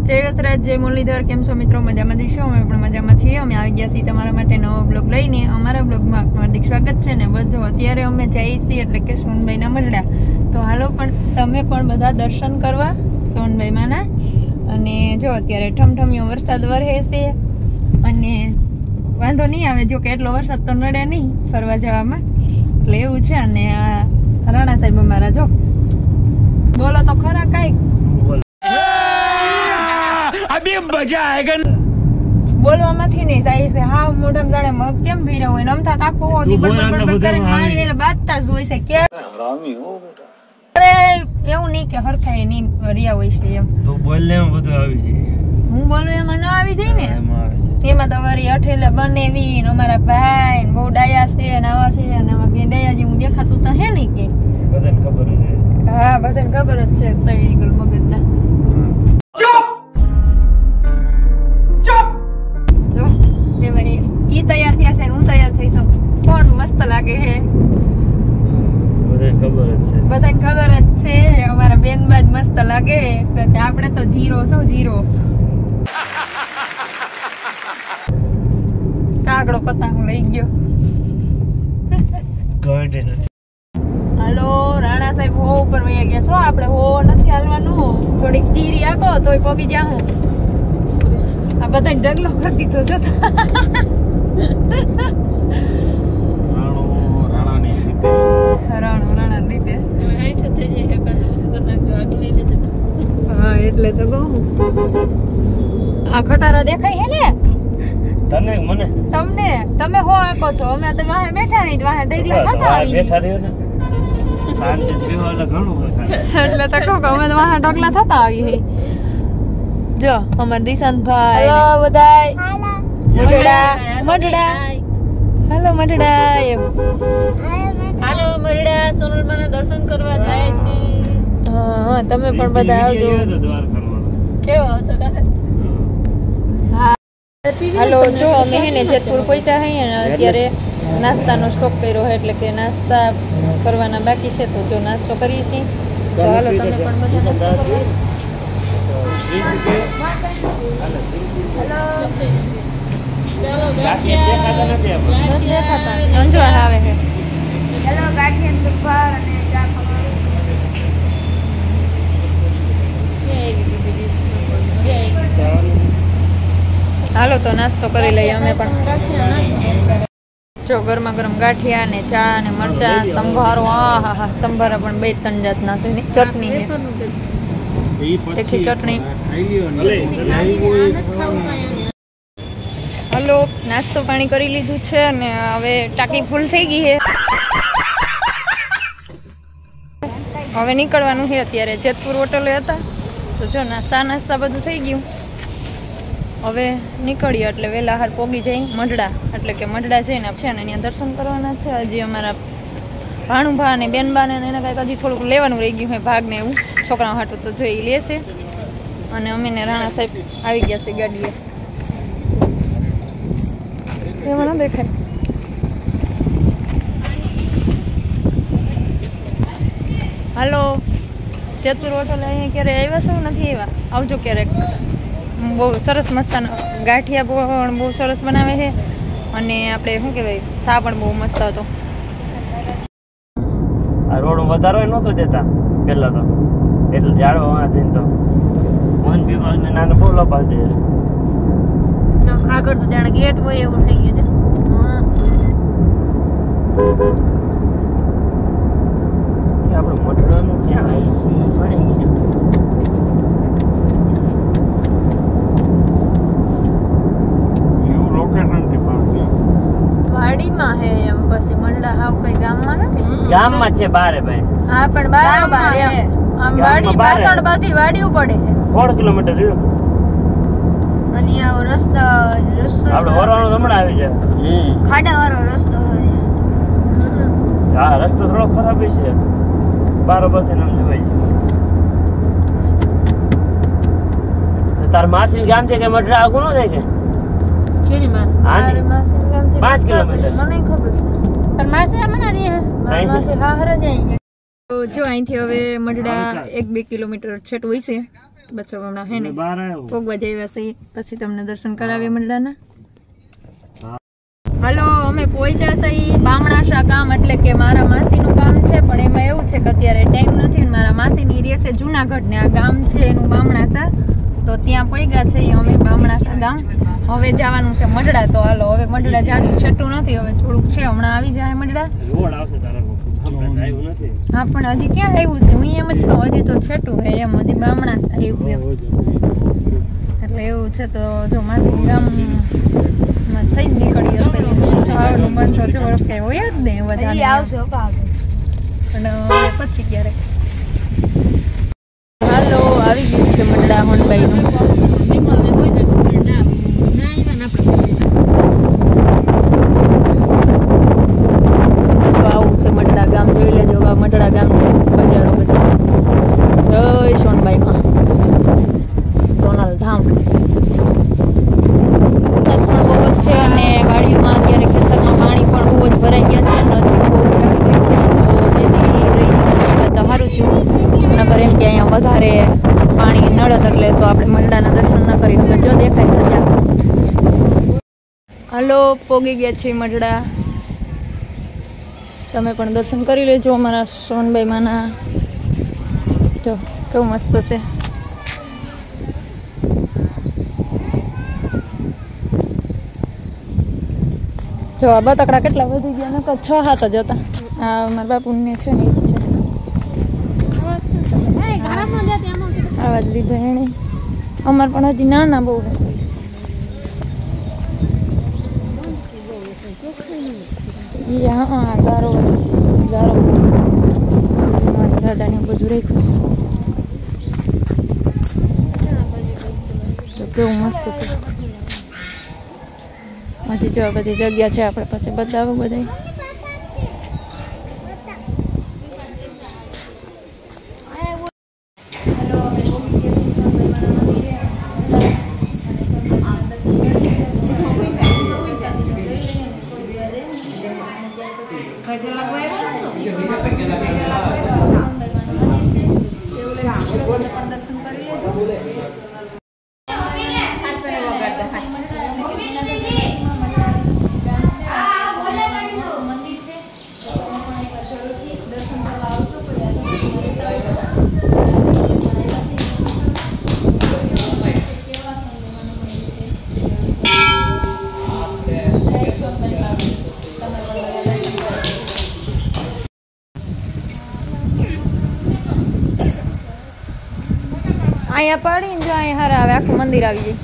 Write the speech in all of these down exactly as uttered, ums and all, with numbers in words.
જય વસરાજ, જય મુરલીધર. કેમ છો મિત્રો? મજામાં જઈશું. અમે પણ મજામાં છીએ. અમે આવી ગયા છીએ તમારા માટે નવો બ્લોગ લઈને. અમારા બ્લોગમાં હાર્દિક સ્વાગત છે ને. બસ જો અત્યારે અમે જઈએ છીએ એટલે કે સોનભાઈના મઢડા. તો હાલો પણ તમે પણ બધા દર્શન કરવા સોનભાઈ માના. અને જો અત્યારે ઠમઠમિયો વરસાદ વરસે છે અને વાંધો નહીં આવે, જો કે એટલો વરસાદ તો નડે નહીં ફરવા જવામાં, એટલે એવું છે. અને રાણા સાહેબ અમારા જો બોલો તો ખરા કઈ अभी मजा आएगा. બોલવામાંથી નહીં જાય છે. હા મોઢમ જાણે મગ કેમ ભીડા હોય નમથા આખો હોતી બડબડ બડબડ કરીને મારી એને બાતતા જ હોય છે કે હરામી હો બેટા. અરે એવું નહીં કે હરખાય નહીં રિયા હોય છે એમ. તો બોલને માં બધું આવી જાય. હું બોલું એમાં ના આવી જાય ને. એમાં આવી જાય. એમાં તમારી અઠેલે બનેવી ને અમારા ભાઈ ને બહુ ડાયા છે ને આવા છે અને આમાં કે ડાયા જેવું દેખાતું તો હે નહીં કે બધાને ખબર છે. હા બધાને ખબર જ છે તૈડી ગલ મગજના. ઈ તૈયાર થયા છે હું તૈયાર થઈ છું. કોણ મસ્ત લાગે છે બધાને ખબર જ છે. બધાને ખબર જ છે અમારા બેન બાદ મસ્ત લાગે કે આપણે તો જીરો છો જીરો. કાગડો પતંગ લઈ ગયો. ગાંડે નથી. હાલો રાણા સાહેબ હો ઉપર વહી ગયા છો. આપણે હો નથી હાલવાનું, થોડીક તીરી આકો તોય પગી જાઉં. આ બધા ડગલો કરી દીધો જો. રાણો રાણાની રીતે રાણો રાણા રીતે હા એટલે તો કહું. આ ખટારો દેખાય હે ને તને મને તમને? તમે હો આકો છો, અમે તો વાહે બેઠા રહી વાહે ડગલા ખાતા આવી બેઠા રહ્યો ને શાંતિ પીવાલે ઘણું ખાય એટલે તો કહું કે અમે તો વાહે ડગલા થતા આવી હે. જો અમાર દિશાંતભાઈ હેલો બધાય મઢડા મઢડા હેલો મઢડા એમ હાલો મરડા સોનલમાના દર્શન કરવા જાય છે. હા હા તમે પણ બધા આવજો. કેવો હતો હા હાલો જો અમે હે ને જેતપુર પહોંચ્યા હઈએ ને અત્યારે નાસ્તાનો સ્ટોક કર્યો છે એટલે કે નાસ્તા કરવાના બાકી છે. તો જો નાસ્તો કરીએ છીએ તો હાલો તમે પણ બધા નાસ્તો કરો. ચાલો ગાંઠિયા અંજવા આવે છે. હેલો ગાંઠિયા સુપાર અને ચા હાલો તો નાસ્તો કરી લઈએ અમે પણ. જો ગરમા ગરમ ગાંઠિયા ને ચા ને મરચા સંભારો. હા હા હા સંભારા પણ બે ત્રણ જાતના છે. ચટણી છે તીખી ચટણી. હલો નાસ્તો પાણી કરી લીધું છે અને હવે ટાંકી ફૂલ થઈ ગઈ છે. હવે નીકળવાનું છે. અત્યારે જેતપુર હોટલે હતા તો જો નાસ્તા નાસ્તા બધું થઈ ગયું. હવે નીકળીએ એટલે વહેલા હાર પોગી જાય મઢડા. એટલે કે મઢડા જઈને છે ને અહીંયા દર્શન કરવાના છે. હજી અમારા ભાણુભા ને બેનબા ને એને કાંઈક હજી થોડુંક લેવાનું રહી ગયું હોય ભાગ ને એવું છોકરાઓ હાટું તો જોઈ લેશે. અને અમે ને રાણા સાહેબ આવી ગયા છે ગાડીએ. એમાં ન દેખાય. હાલો જેતપુર હોટલ અહીંયા ક્યારે આવ્યા છો? નથી આવ્યા? આવજો ક્યારેક. બહુ સરસ મસ્તાના ગાંઠિયા પણ બહુ સરસ બનાવે છે અને આપણે શું કહેવાય ચા પણ બહુ મસ્ત હતો. આ રોડ વધારો નહોતો દેતા પેલા તો, એટલે ઝાડવા વાંધે તો વન વિભાગને નાનો બહુ લપાલ દે. આગળ તો જાણે ગેટ હોય એવું થઈ ગયું છે. આપણે મઢડાનું ક્યાં વાડીમાં હે એમ. પછી મઢડા હાવ કઈ ગામમાં નથી. ગામમાં છે બારે ભાઈ. હા પણ બાર બાર એમ આમ વાડી પાછળ બધી વાડીઓ પડે છે. સોળ કિલોમીટર રહ્યું. અને આવો રસ્તો રસ્તો આપણે વરવાનો હમણાં આવી જાય. ખાડા વાળો રસ્તો હોય. હા રસ્તો થોડો ખરાબ છે. બરોબર છે નામ જવાય. તાર માસી ગામ છે કે મઢડા આગું ન થાય કે કેની માસ મારી માસી ગામથી પાંચ કિલોમીટર. મને ખબર છે પણ માસી આમાં રહી હે મારી માસી હાહર જ આવી. તો જો અહીંથી હવે મઢડા એક બે કિલોમીટર છેટ હોય છે બચ્ચો હમણાં હે ને બહાર આવ્યો પોગવા જઈવા છે પછી તમને દર્શન કરાવીએ મંડળાના. હાલો અમે પહોંચ્યા છીએ બામણાશા ગામ એટલે કે મારા માસીનું ગામ છે પણ એમાં એવું છે કે અત્યારે ટાઈમ નથી ને મારા માસીની રહે છે જુનાગઢ ને આ ગામ છે એનું બામણાસા તો ત્યાં પહોંચ્યા છીએ અમે બામણાસા ગામ. હવે જવાનું છે મઢડા તો હાલો હવે મઢડા જાજુ છેટું નથી હવે થોડુંક છે હમણાં આવી જાય મઢડા. રોડ આવશે તારા આવ્યું નથી. હા પણ હજી ક્યાં આવ્યું છે હું એમ જ કહું હજી તો છેટું હે એમ હજી બામણાસા આવ્યું એમ એટલે એવું છે તો જો માસી ગામ થઈ જ નીકળી હશે ખાવાનું મન તો જો કઈ હોય જ નહીં વધારે આવશે પણ પછી ક્યારેક. હાલો આવી ગયું છે મંડળા હોનભાઈનું. આવું છે મંડળા ગામ જોઈ લેજો મંડળા ગામ બજારો બધા જય સોનબાઈમાં સોનલ ધામ છે અને વાડીમાં અત્યારે ખેતરમાં પાણી પણ બહુ જ ભરાઈ ગયા છે નદી બહુ જ આવી ગઈ છે તો નદી રહી તો સારું થયું નગર એમ કે અહીંયા વધારે પાણી નડત એટલે તો આપણે મંડળાના દર્શન ન કરી તો જો દેખાય તો ત્યાં હાલો પોગી ગયા છે મંડળા તમે પણ દર્શન કરી લેજો અમારા સોનભાઈ માના જો કેવું મસ્ત છે. જો આ બતકડા કેટલા વધી ગયા નકર છ હાથ જ હતા આ મારા બાપુને છે ને છે આવા જ લીધા એને અમારે પણ હજી નાના બહુ હા ગારો ગારો દાદાને બધું રાખ્યું તો કેવું મસ્ત છે. હજી જો બધી જગ્યા છે આપણે પછી બતાવું બધા. દર્શન કરી લેજો. અહીંયા પાડીને જો અહીંયા હારા આવે આખું મંદિર આવી જાય.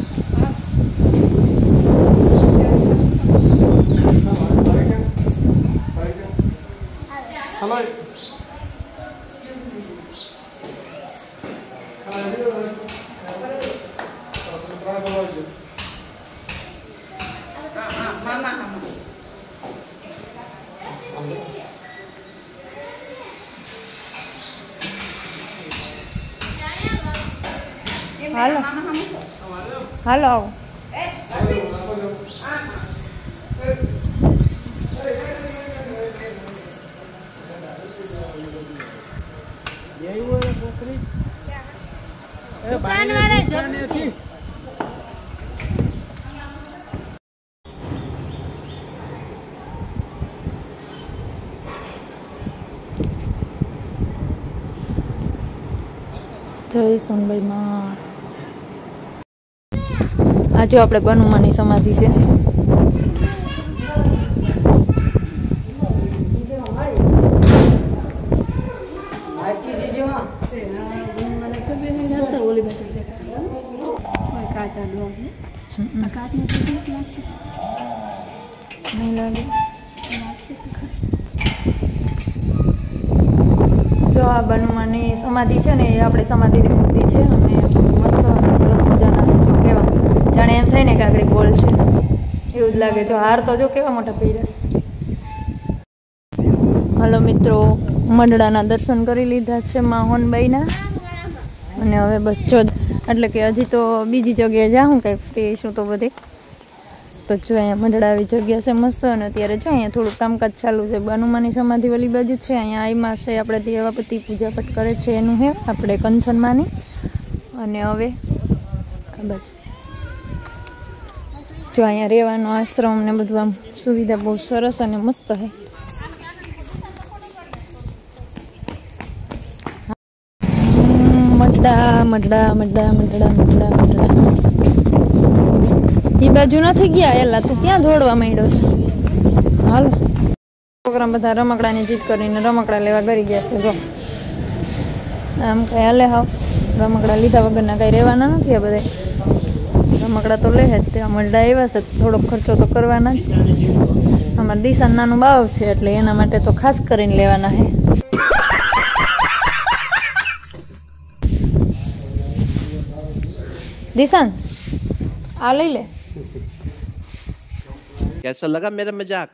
હાલો હાલો આવો. જય સોનભાઈ માં. આ જો આપણે બનુમાની સમાધિ છે. નહીં લાગે જો આ બનુમાની સમાધિ છે ને એ આપણે સમાધિની મૂર્તિ છે અને મસ્ત અને સરસ મજાના જો કેવા જાણે એમ થાય ને કે આગળ ગોલ છે એવું જ લાગે. જો હાર તો જો કેવા મોટા પૈરસ. હલો મિત્રો મંડળાના દર્શન કરી લીધા છે માહોનબાઈના અને હવે બસ જો એટલે કે હજી તો બીજી જગ્યાએ જાઉં કંઈક ફ્રી શું તો બધી તો જો અહીંયા મંડળા આવી જગ્યા છે મસ્ત અને અત્યારે જો અહીંયા થોડુંક કામકાજ ચાલુ છે. બાનુમાની સમાધિ ઓલી બાજુ છે અહીંયા આઈમાં છે આપણે દેવાપતિ પૂજાપાઠ કરે છે એનું હે આપણે કંચનમાંની અને હવે આ બાજુ જો અહીંયા રહેવાનો આશ્રમ ને બધું આમ સુવિધા બહુ સરસ અને મસ્ત છે. મડડા મડડા મડડા મડડા મડડા મડડા એ બાજુ નથી ગયા એલા તું ક્યાં દોડવા માંડ્યોસ? હાલો છોકરા બધા રમકડાની જીત કરીને રમકડા લેવા કરી ગયા છે. જો આમ કઈ હાલે હાવ રમકડા લીધા વગરના કઈ રહેવાના નથી. આ બધા રમકડા તો લે જ તે મરડા એવા છે થોડોક ખર્ચો તો કરવાના જ. અમારે દિશાન નાનું બાવ છે એટલે એના માટે તો ખાસ કરીને લેવાના છે. દિશાન આ લઈ લે. कैसा लगा मेरा मजाक?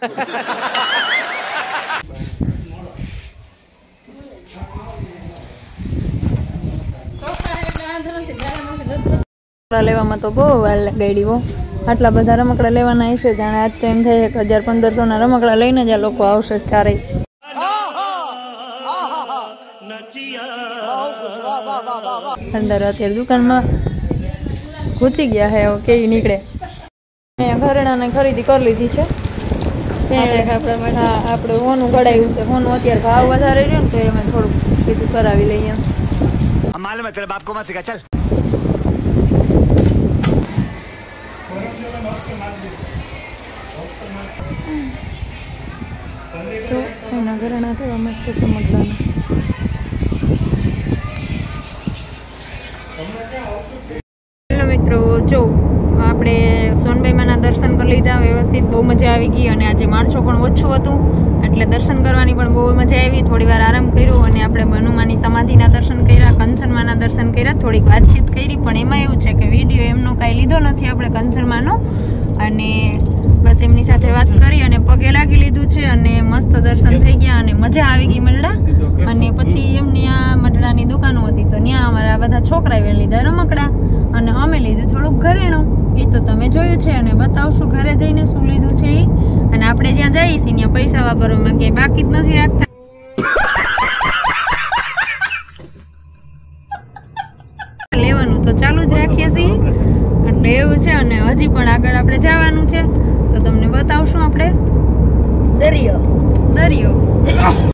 લેવામાં તો બહુ વાર ગઈ બહુ. આટલા બધા રમકડા લેવાના હશે જાણે આજ તો એમ થાય એક હજાર પંદરસો ના રમકડા લઈને જ આ લોકો આવશે ત્યારે. અંદર અત્યારે દુકાનમાં ઘૂસી ગયા હે કેવી નીકળે. અહીંયા ઘરેણાને ખરીદી કરી લીધી છે. હા આપણે હોનું કઢાવ્યું છે. હોનું અત્યારે ભાવ વધારે રહ્યો ને તો એમાં થોડુંક કીધું કરાવી લઈએ એમ. मालूम है तेरे बाप को मत सिखा चल. તો એના ઘરેણા કેવા મસ્ત છે મગડાના. હેલો મિત્રો, જો આપણે સોનબાઈમાના દર્શન કરી લીધા વ્યવસ્થિત. બહુ મજા આવી ગઈ અને આજે માણસો પણ ઓછું હતું એટલે દર્શન કરવાની પણ બહુ મજા આવી. થોડી વાર આરામ કર્યો અને આપણે હનુમાનની સમાધિના દર્શન કર્યા, કંચનમાના દર્શન કર્યા, થોડીક વાતચીત કરી. પણ એમાં એવું છે કે વિડીયો એમનો કાંઈ લીધો નથી આપણે કંચનમાનો, અને બસ એમની સાથે વાત કરી અને પગે લાગી લીધું છે અને મસ્ત દર્શન થઈ ગયા અને મજા આવી ગઈ મરડા. અને પછી એમની આ મરડાની દુકાનો હતી તો ત્યાં અમારા બધા છોકરાએ લીધા રમકડા અને અમે લીધું થોડુંક ઘરેણું. એ તો તમે જોયું છે અને બતાવશું ઘરે જઈને શું લીધું છે એ. અને આપણે જ્યાં જઈએ છીએ ત્યાં પૈસા વાપરવામાં ક્યાંય બાકી જ નથી રાખતા. લેવાનું તો ચાલુ જ રાખીએ છીએ એટલે એવું છે. અને હજી પણ આગળ આપણે જવાનું છે તો તમને બતાવશું આપણે દરિયો દરિયો